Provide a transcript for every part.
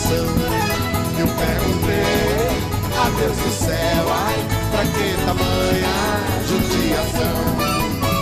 coração. Eu perguntei a Deus do céu, ai, pra que tamanha judiação?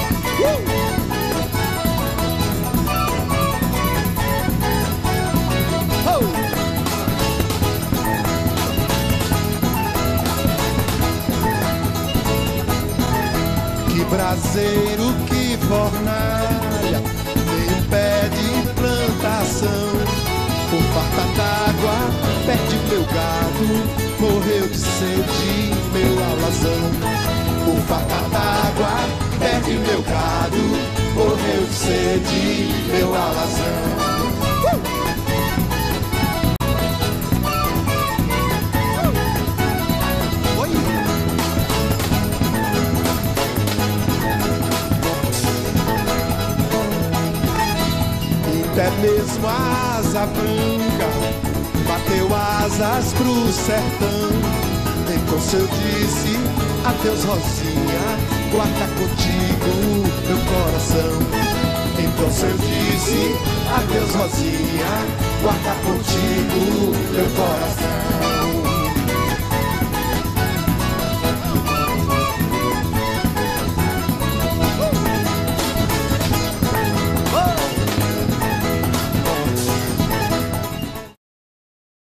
Que braseiro, que fornalha, nem pé de plantação. Por farta d'água, perde meu gado, morreu de sede meu alazão. Por farta d'água, perde meu gado, morreu de sede meu alazão. Até mesmo a asa branca bateu asas pro sertão. Então se eu disse adeus Rosinha, guarda contigo meu coração. Então se eu disse adeus Rosinha, guarda contigo meu coração.